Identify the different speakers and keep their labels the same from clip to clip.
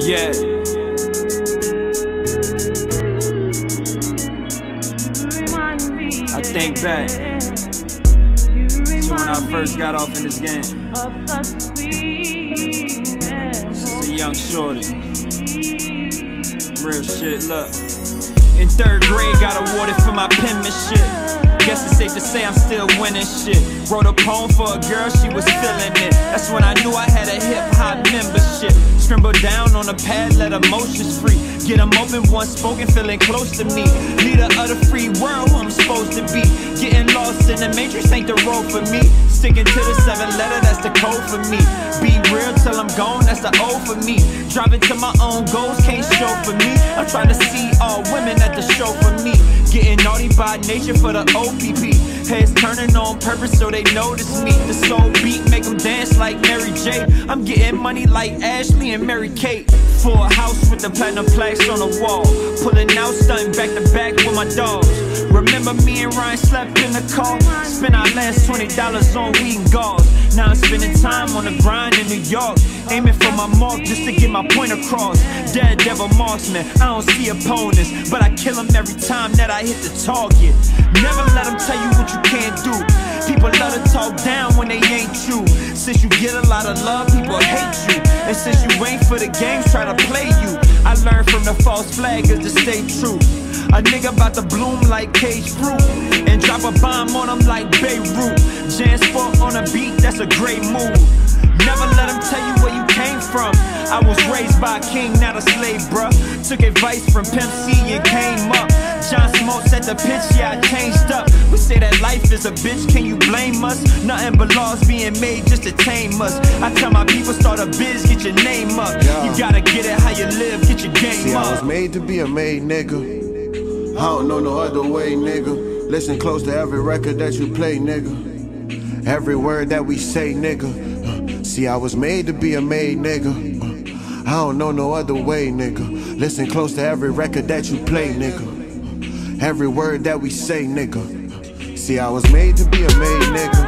Speaker 1: Yeah. I think back to when I first got off in this game. Just a young shorty. Real shit, look. In 3rd grade, got awarded for my penmanship. Guess it's safe to say I'm still winning shit. Wrote a poem for a girl, she was feeling it. That's when I knew I had a hip-hop membership. Scribbled down on a pad, let emotions free. Get them open, once spoken, feeling close to me. Leader of the free world, who I'm supposed to be. Getting lost in the matrix ain't the road for me. Sticking to the 7-letter, that's the code for me. Be real till I'm gone, that's the O for me. Driving to my own goals, can't show for me. I'm trying to see all women at the show for me. Getting naughty by nature for the OPP. Heads turning on purpose so they notice me. The soul beat make them dance like Mary J. I'm getting money like Ashley and Mary Kate. For a house with the platinum plaques on the wall. Pulling out, stunting back to back with my dogs. Remember me and Ryan slept in the car. Spent our last $20 on weed and gauze. Now I'm spending time on the grind in New York. Aiming for my mark just to get my point across. Daredevil marksman, I don't see opponents, but I kill them every time that I hit the target. Never let them tell you what you can't do. People love to talk down when they ain't true. Since you get a lot of love, people hate you. And since you ain't for the games, try to play you. I learned from the false flaggers to stay true. A nigga about to bloom like cage fruit and drop a bomb on them like Beirut. Jansport on a beat, that's a great move. Never let them tell you where you came from. I was raised by a king, not a slave, bruh. Took advice from Pimp C and came up. John Smokes at the pitch, yeah, I changed up. We say that life is a bitch, can you blame us? Nothing but laws being made just to tame us. I tell my people, start a biz, get your name up. You gotta get it how you live, get your game up.
Speaker 2: I was made to be a made nigga. I don't know no other way, nigga. Listen close to every record that you play, nigga. Every word that we say, nigga. See, I was made to be a made nigga. I don't know no other way, nigga. Listen close to every record that you play, nigga. Every word that we say, nigga. See, I was made to be a made nigga.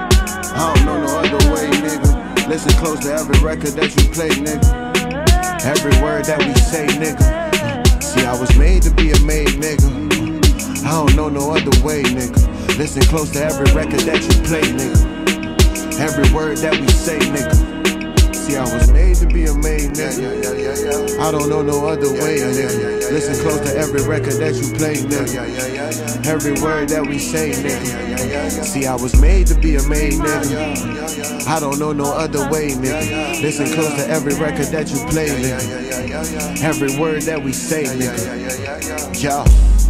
Speaker 2: I don't know no other way, nigga. Listen close to every record that you play, nigga. Every word that we say, nigga. See, I was made to be a made nigga. I don't know no other way, nigga. Listen close to every record that you play, nigga. Every word that we say, nigga. See, I was made to be a made nigga. I don't know no other way, nigga. Listen close to every record that you play, nigga. Every word that we say, nigga. See, I was made to be a made nigga. I don't know no other way, nigga. Listen close to every record that you play, nigga. Every word that we say, nigga. Yo.